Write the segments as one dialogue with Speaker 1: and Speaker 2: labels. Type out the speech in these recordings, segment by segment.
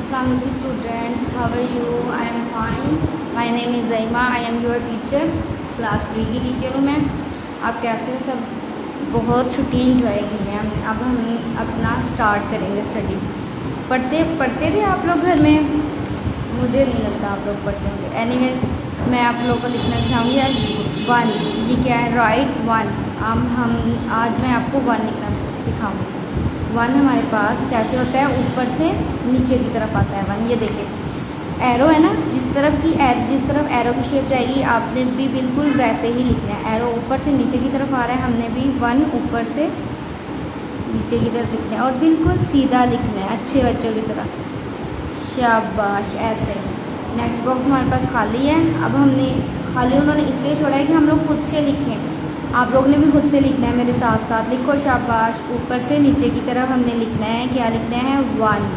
Speaker 1: Assalamualaikum students, how are you? I am fine. My name is Zaima. I am your teacher. Class 3 की teacher हूँ मैं। आप कैसे हो सब? बहुत छुट्टी इंजॉय की है हमने। अब हम अपना स्टार्ट करेंगे स्टडी। पढ़ते थे आप लोग घर में? मुझे नहीं लगता आप लोग पढ़ते होंगे। एनीवे मैं आप लोगों को लिखना सिखाऊंगी आज 1। ये क्या है? राइट 1। आज मैं आपको 1 लिखना सिखाऊंगी। 1 हमारे पास कैसे होता है? ऊपर से नीचे की तरफ आता है 1। ये देखिए एरो है ना, जिस तरफ एरो की शेप जाएगी आपने भी बिल्कुल वैसे ही लिखना है। एरो ऊपर से नीचे की तरफ आ रहा है, हमने भी 1 ऊपर से नीचे की तरफ लिखना है और बिल्कुल सीधा लिखना है अच्छे बच्चों की तरह। शाबाश, ऐसे। नेक्स्ट बॉक्स हमारे पास खाली है। अब हमने खाली उन्होंने इसलिए छोड़ा है कि हम लोग खुद से लिखें। आप लोग ने भी खुद से लिखना है, मेरे साथ साथ लिखो। शाबाश। ऊपर से नीचे की तरफ हमने लिखना है। क्या लिखना है? 1।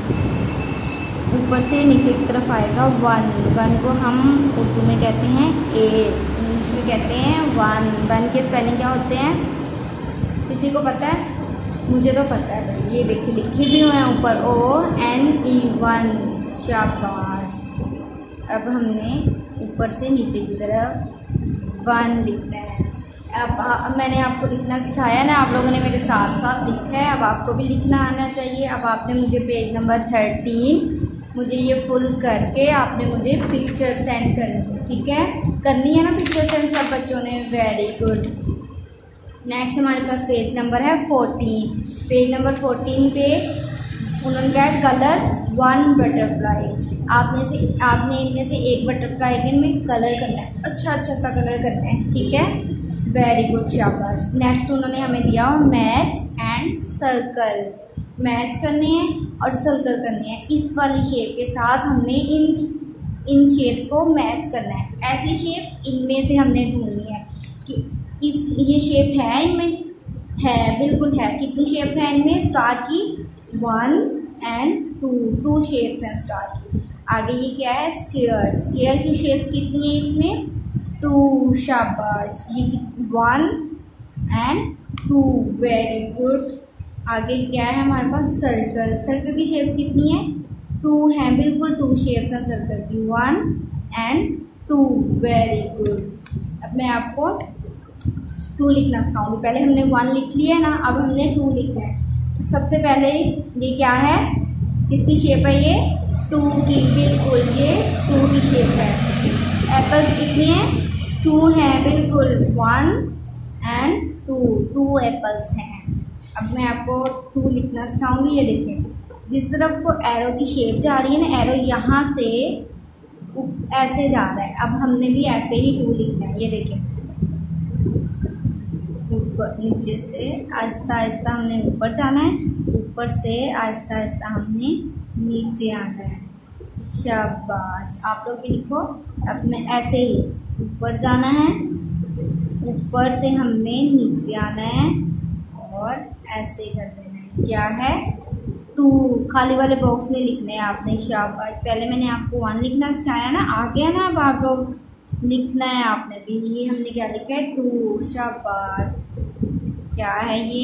Speaker 1: ऊपर से नीचे की तरफ आएगा 1 को हम उर्दू में कहते हैं ए, इंग्लिश में कहते हैं 1 के स्पेलिंग क्या होते हैं? किसी को पता है? मुझे तो पता है भाई। ये देखिए लिखे भी हुए हैं ऊपर ONE 1। शाबाश। अब हमने ऊपर से नीचे की तरफ 1 लिखना है। अब मैंने आपको लिखना सिखाया ना, आप लोगों ने मेरे साथ साथ लिखा है। अब आपको भी लिखना आना चाहिए। अब आपने मुझे पेज नंबर 13 मुझे ये फुल करके आपने मुझे पिक्चर सेंड करनी है। ठीक है, करनी है ना पिक्चर सेंड सब बच्चों ने? Very good. नेक्स्ट हमारे पास पेज नंबर है 14। पेज नंबर 14 पे उन्होंने कहा है कलर 1 बटरफ्लाई। आपने इनमें से एक बटरफ्लाई के इनमें कलर करना है। अच्छा सा कलर करना है। ठीक है, वेरी गुड, शाबाश। नेक्स्ट उन्होंने हमें दिया मैच एंड सर्कल। मैच करने हैं और सर्कल करने हैं। इस वाली शेप के साथ हमने इन शेप को मैच करना है। ऐसी शेप इनमें से हमने ढूंढनी है कि ये शेप है इनमें? है, बिल्कुल है। कितनी शेप्स हैं इनमें? स्टार की 1 and 2 शेप्स हैं स्टार की। आगे ये क्या है? स्क्वायर। स्क्वायर की शेप्स कितनी है इसमें? 2। शाबाश। ये 1 and 2, वेरी गुड। आगे क्या है हमारे पास? सर्कल। सर्कल की शेप्स कितनी है? 2 हैं, बिल्कुल 2 शेप्स हैं सर्कल की। 1 and 2, वेरी गुड। अब मैं आपको 2 लिखना सिखाऊंगी। पहले हमने 1 लिख लिया है ना, अब हमने 2 लिखना है। सबसे पहले ये क्या है? किसकी शेप है ये? 2 की, बिल्कुल ये 2 की शेप है। एप्पल्स कितनी है? 2 हैं, बिल्कुल 1 and 2 एप्पल्स हैं। अब मैं आपको 2 लिखना सिखाऊंगी। ये देखिए जिस तरफ को एरो की शेप जा रही है ना, एरो यहाँ से ऐसे जा रहा है। अब हमने भी ऐसे ही 2 लिखना है। ये देखिए ऊपर नीचे से आहिस्ता आहिस्ता हमने ऊपर जाना है, ऊपर से आहिस्ता आहिस्ता हमने नीचे आना है। शाबाश। आप लोग भी लिखो। अब मैं ऐसे ही ऊपर जाना है, ऊपर से हमने नीचे आना है और ऐसे कर देना है। क्या है? 2 खाली वाले बॉक्स में लिखने हैं आपने। शाबाश। पहले मैंने आपको 1 लिखना सिखाया ना, आ गया ना? अब आप लोग लिखना है आपने भी। ये हमने क्या लिखा है? 2। शाबाश। क्या है ये?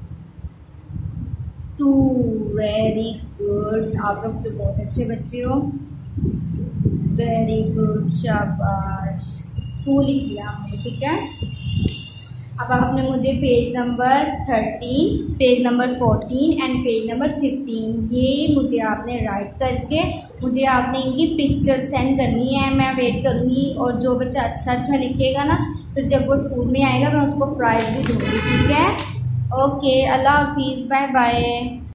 Speaker 1: 2, वेरी गुड। आप लोग तो बहुत अच्छे बच्चे हो। वेरी गुड, शाबाश। 2 लिख लिया हमने। ठीक है, अब आपने मुझे page number 13, page number 14 and page number 15 ये मुझे आपने राइट करके मुझे आपने इनकी पिक्चर सेंड करनी है। मैं वेट करूँगी और जो बच्चा अच्छा लिखेगा ना, फिर जब वो स्कूल में आएगा मैं उसको प्राइज़ भी दूँगी। ठीक है, ओके, अल्लाह हाफिज़, बाय बाय।